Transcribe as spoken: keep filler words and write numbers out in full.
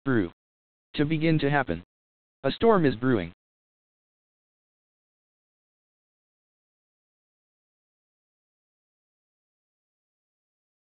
Brew. To begin to happen. A storm is brewing.